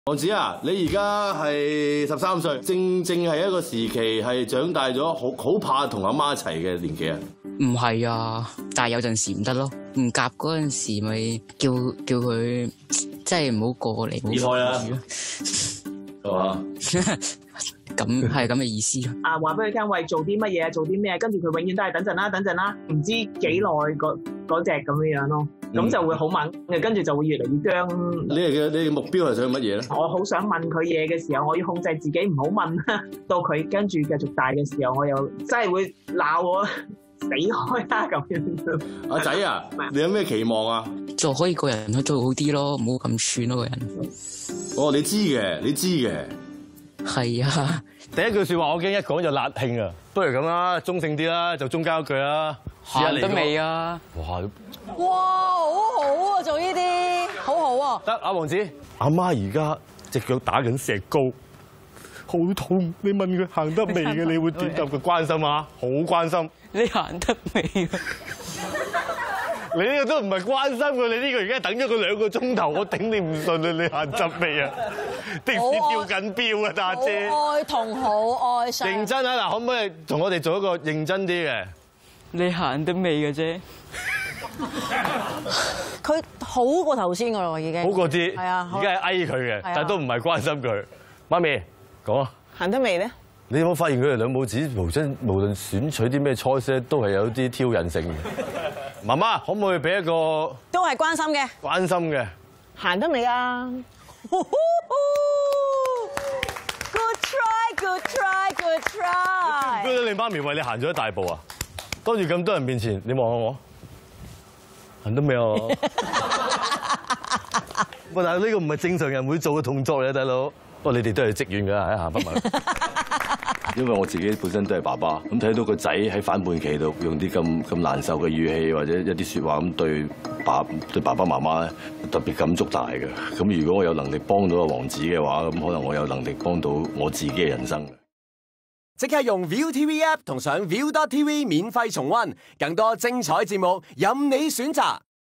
王子啊，你而家係13歲，正係一個時期係長大咗，好怕同阿媽一齊嘅年紀啊。 唔係啊，但係有陣時唔得咯，唔夾嗰陣時咪叫佢，即係唔好過嚟。 離開啦，係嘛？ 咁係咁嘅意思咯。 啊，話俾佢聽，喂，做啲乜嘢，做啲咩，跟住佢永遠都係等陣啦，唔知幾耐嗰隻咁樣咯。咁就會好猛嘅，跟住就會越嚟越僵。 你嘅目標係想乜嘢咧？ 我好想問佢嘢嘅時候，我要控制自己唔好問啦。到佢跟住繼續大嘅時候，我又真係會鬧我死開啦咁樣。 阿仔啊，你有咩期望啊？ 就可以個人去做好啲咯，唔好咁串咯個人。 哦，你知嘅。 係啊。 第一句説話我驚一講就辣興啊！不如咁啦，中性啲啦，就中間一句啦。 行得未啊？ 哇！ 好好啊，做呢啲好好啊。 得阿王子，阿媽而家隻腳打緊石膏，好痛。你問佢行得未嘅，你會點答佢？關心啊，好關心。 你行得未啊？ 你呢個都唔係關心佢，你呢個而家等咗佢2個鐘頭，我頂你唔順啊！你行得未啊？的士跳緊標啊，大姐。 好愛同好愛上。 認真啊！嗱，可唔可以同我哋做一個認真啲嘅？ 你行得未嘅啫。 佢好過頭先噶啦，已經。 好過啲。 係啊。 而家係哀佢嘅，但係都唔係關心佢。媽咪，講啊。 行得未咧？ 你有冇發現佢哋兩母子無論選取啲咩 choice 都係有啲挑釁性嘅？媽媽，可唔可以俾一個都係關心嘅。 關心嘅？ 行得未啊？Good try, good try, good try。 覺得你媽咪為你行咗一大步啊！當住咁多人面前，你望下我，行得未啊？喂，但係呢個唔係正常人會做嘅動作嚟啊，大佬。不過你哋都係職員㗎，喺行翻埋。因為我自己本身都係爸爸，咁睇到個仔喺反叛期度用啲咁難受嘅語氣或者一啲説話咁對爸爸媽媽咧，特別感觸大嘅。咁如果我有能力幫到阿王子嘅話，咁可能我有能力幫到我自己嘅人生。 即刻用 ViuTV App 同上 Viu.tv 免費重溫更多精彩節目，任你選擇。